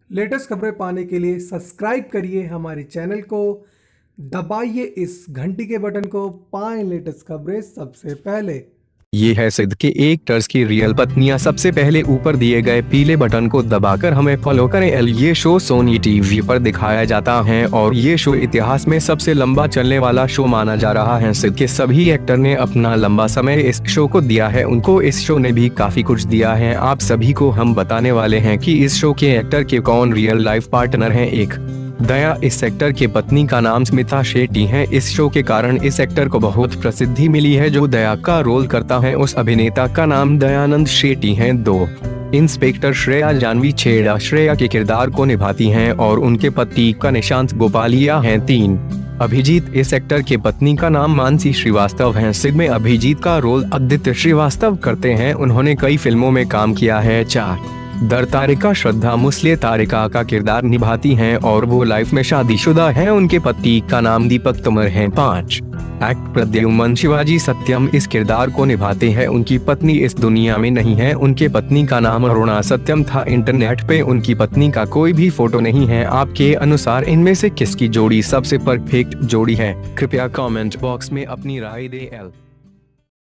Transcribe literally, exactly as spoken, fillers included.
Latest खबरें पाने के लिए सब्सक्राइब करिए हमारे चैनल को, दबाइए इस घंटी के बटन को, पाएं लेटेस्ट खबरें सबसे पहले। ये है सिद्ध के एक्टर्स की रियल पत्नियां। सबसे पहले ऊपर दिए गए पीले बटन को दबाकर हमें फॉलो करें। एल ये शो सोनी टीवी पर दिखाया जाता है और ये शो इतिहास में सबसे लंबा चलने वाला शो माना जा रहा है। सिद्ध के सभी एक्टर ने अपना लंबा समय इस शो को दिया है। उनको इस शो ने भी काफी कुछ दिया है। आप सभी को हम बताने वाले हैं कि इस शो के एक्टर के कौन रियल लाइफ पार्टनर हैं। एक दया, इस एक्टर की पत्नी का नाम स्मिता शेट्टी है। इस शो के कारण इस एक्टर को बहुत प्रसिद्धि मिली है। जो दया का रोल करता है उस अभिनेता का नाम दयानंद शेट्टी है। दो इंस्पेक्टर श्रेया जानवी छेड़ा श्रेया के किरदार को निभाती हैं और उनके पति का निशांत गोपालिया है। तीन अभिजीत, इस एक्टर के पत्नी का नाम मानसी श्रीवास्तव है। सिद्ध में अभिजीत का रोल आदित्य श्रीवास्तव करते हैं। उन्होंने कई फिल्मों में काम किया है। चार दर तारिका, श्रद्धा मुसले तारिका का किरदार निभाती हैं और वो लाइफ में शादीशुदा हैं। उनके पति का नाम दीपक तोमर है। पाँच एक्ट प्रद्युमन शिवाजी सत्यम इस किरदार को निभाते हैं। उनकी पत्नी इस दुनिया में नहीं है। उनके पत्नी का नाम अरुणा सत्यम था। इंटरनेट पे उनकी पत्नी का कोई भी फोटो नहीं है। आपके अनुसार इनमें से किसकी जोड़ी सबसे परफेक्ट जोड़ी है? कृपया कमेंट बॉक्स में अपनी राय दें। एल